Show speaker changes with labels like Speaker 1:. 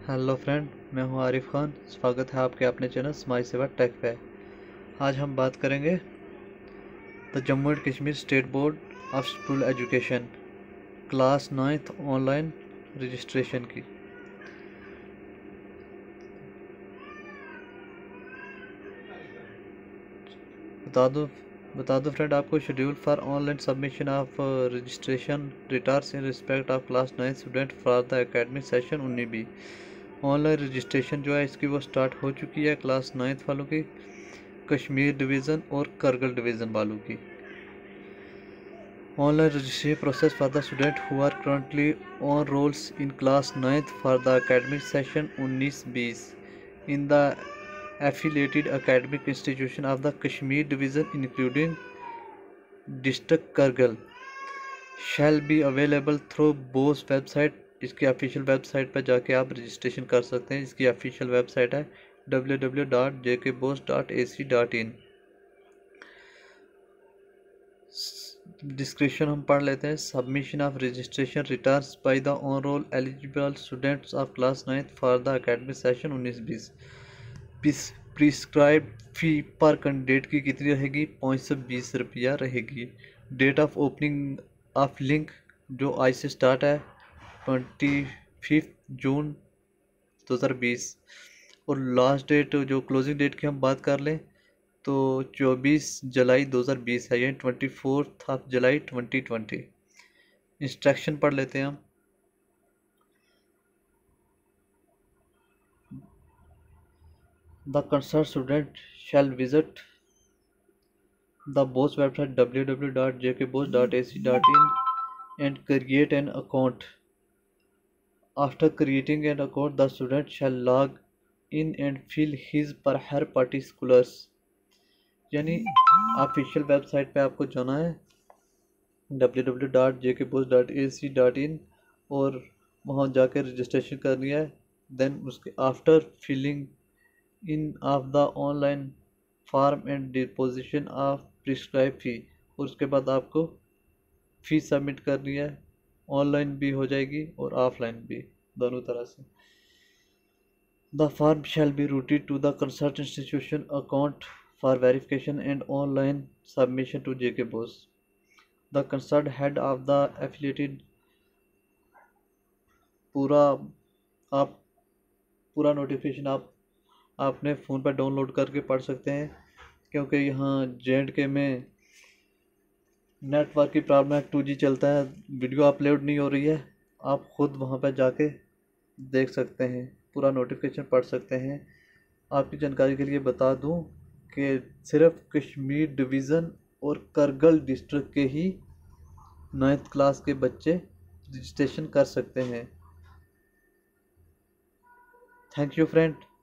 Speaker 1: Hello friend, मैं हूं आरिफ खान। स्वागत है आपके अपने चैनल स्माई सेवा टेक पे। आज हम बात करेंगे the Jammu and Kashmir state board of school education class 9th online registration की। बता दो फ्रेंड, आपको schedule for online submission of registration returns in respect of class 9 student for the academic session 19-20। Online registration जो है इसकी वो स्टार्ट हो चुकी है क्लास 9th वालों की, कश्मीर डिवीज़न और करगिल डिवीज़न वालों की। Online registration process for the students who are currently on rolls in class 9th for the academic session 19-20 in the affiliated academic institution of the Kashmir division including district Kargil shall be available through BOS website। इसकी official website पर जाके आप registration कर सकते हैं। इसकी official website है www.jkbos.ac.in। Description हम पढ़ लेते हैं। Submission of registration returns by the on roll eligible students of class 9th for the academic session 19-20। Prescribe fee per candidate की कितनी रहेगी? 520 रुपया रहेगी। Date of opening of link जो आज से स्टार्ट है 25 जून 2020 और लास्ट डेट जो क्लोजिंग डेट की हम बात कर लें तो 24 जुलाई 2020 है, यानी 24 जुलाई 2020। इंस्ट्रक्शन पढ़ लेते हैं हम। The concern student shall visit the BOS website www.jkbos.ac.in and create an account. After creating an account, the student shall log in and fill his per her particulars। यानी ऑफिशियल वेबसाइट पे आपको जाना है www.jkbos.ac.in और वहाँ जाकर registration करनी है। देन उसके after filling in of the online form and deposition of prescribe fee, और उसके बाद आपको फ़ी सबमिट करनी है। ऑनलाइन भी हो जाएगी और ऑफलाइन भी, दोनों तरह से। The form shall be routed to the concern institution account for verification and online submission to JKBOS। The concern head of the affiliated. पूरा नोटिफिकेशन आपने फ़ोन पर डाउनलोड करके पढ़ सकते हैं, क्योंकि यहाँ JNK में नेटवर्क की प्रॉब्लम है, 2G चलता है, वीडियो अपलोड नहीं हो रही है। आप ख़ुद वहाँ पर जाके देख सकते हैं, पूरा नोटिफिकेशन पढ़ सकते हैं। आपकी जानकारी के लिए बता दूं कि सिर्फ कश्मीर डिवीज़न और करगिल डिस्ट्रिक्ट के ही 9th क्लास के बच्चे रजिस्ट्रेशन कर सकते हैं। Thank you friend.